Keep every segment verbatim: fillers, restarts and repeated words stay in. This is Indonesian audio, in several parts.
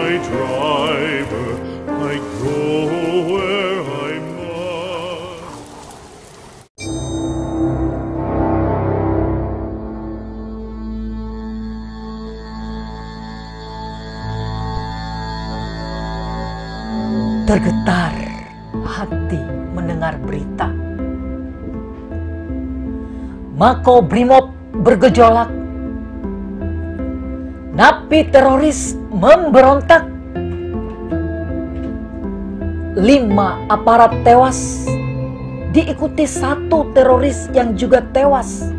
my driver, I go where I must. Tergetar hati mendengar berita Mako Brimob bergejolak, napi teroris memberontak, lima aparat tewas, diikuti satu teroris yang juga tewas,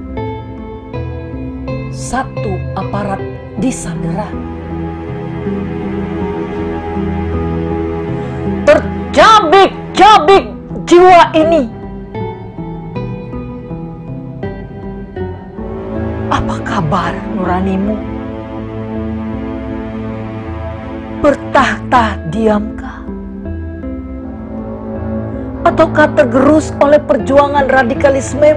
satu aparat disandera. Tercabik-cabik jiwa ini. Apa kabar nuranimu? Bertahta diamkah? Ataukah tergerus oleh perjuangan radikalisme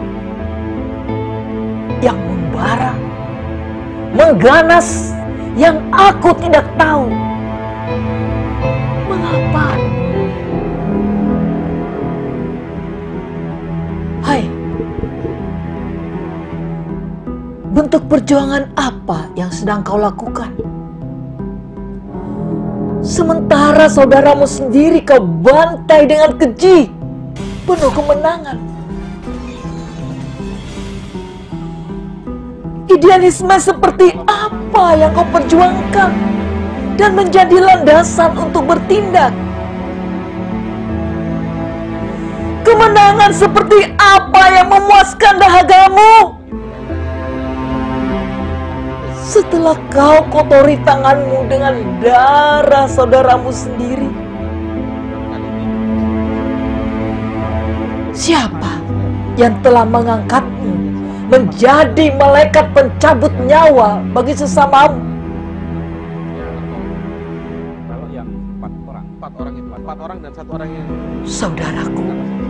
yang membara, mengganas, yang aku tidak tahu? Mengapa? Hai, bentuk perjuangan apa yang sedang kau lakukan? Sementara saudaramu sendiri kau bantai dengan keji, penuh kemenangan. Idealisme seperti apa yang kau perjuangkan dan menjadi landasan untuk bertindak? Kemenangan seperti apa yang memuaskan dahagamu? Setelah kau kotori tanganmu dengan darah saudaramu sendiri. Siapa yang telah mengangkatmu menjadi malaikat pencabut nyawa bagi sesamamu? Kalau yang empat orang, empat orang itu, empat orang dan satu orang yang saudaraku,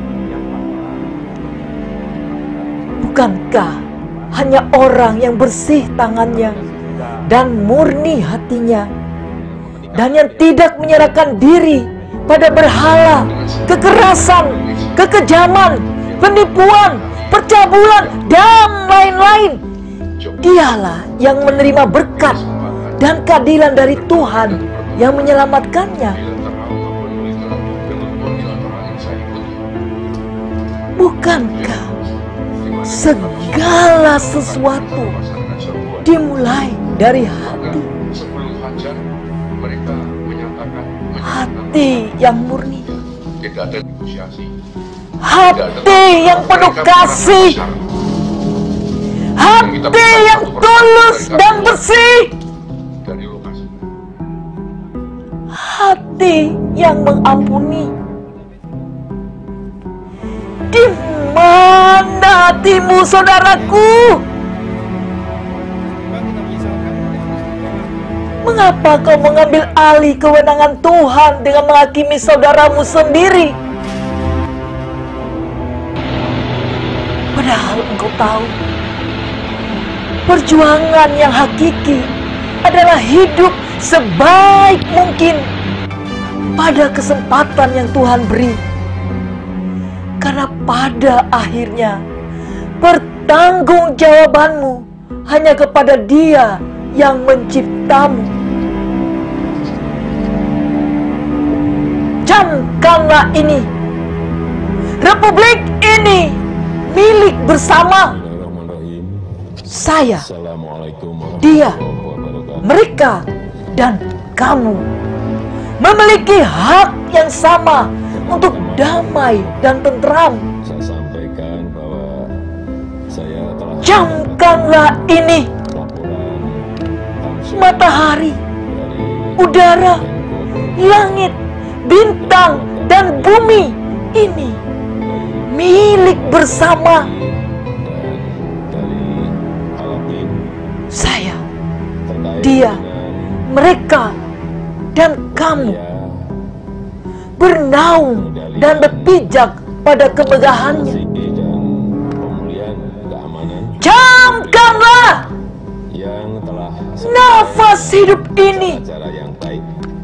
bukankah hanya orang yang bersih tangannya dan murni hatinya, dan yang tidak menyerahkan diri pada berhala, kekerasan, kekejaman, penipuan, percabulan, dan lain-lain, dialah yang menerima berkat dan keadilan dari Tuhan yang menyelamatkannya? Bukankah segala sesuatu dimulai dari hati? Hati yang murni, hati yang penuh kasih, hati yang tulus dan bersih, hati yang mengampuni. Di mana hatimu, saudaraku? Mengapa kau mengambil alih kewenangan Tuhan dengan menghakimi saudaramu sendiri? Padahal engkau tahu, perjuangan yang hakiki adalah hidup sebaik mungkin pada kesempatan yang Tuhan beri. Karena pada akhirnya pertanggungjawabanmu hanya kepada Dia yang menciptamu. Camkanlah ini, republik ini milik bersama. Saya, dia, mereka, dan kamu memiliki hak yang sama untuk damai dan tentram. Saya sampaikan bahwa saya telah Camkanlah ini, matahari, udara, langit, bintang, dan bumi ini milik bersama. Saya, dia, mereka, dan kamu bernaung dan berpijak pada kemegahannya. Camkanlah yang telah nafas hidup ini cara yang baik.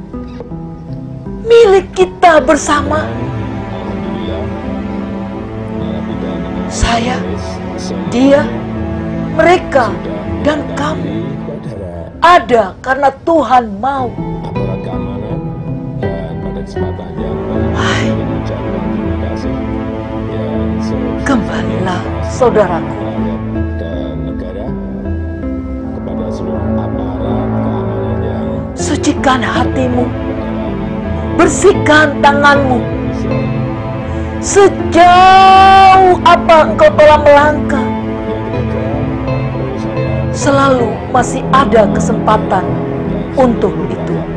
milik kita bersama. Alhamdulillah, narapidana Saya, semua dia, mereka, dan kamu saudara ada karena Tuhan mau. aparat keamanan, dan pada kesempatan yang baik Hai. saya mengucapkan terima kasih yang sebesar-besarnya Kembalilah, kepada saudaraku. rakyat dan negara, kepada seluruh aparat keamanan yang Sucikan hatimu, dalam bersihkan tanganmu. Indonesia Sejauh apa engkau telah melangkah, yang ketiga perlu saya selalu masih ada kesempatan untuk itu.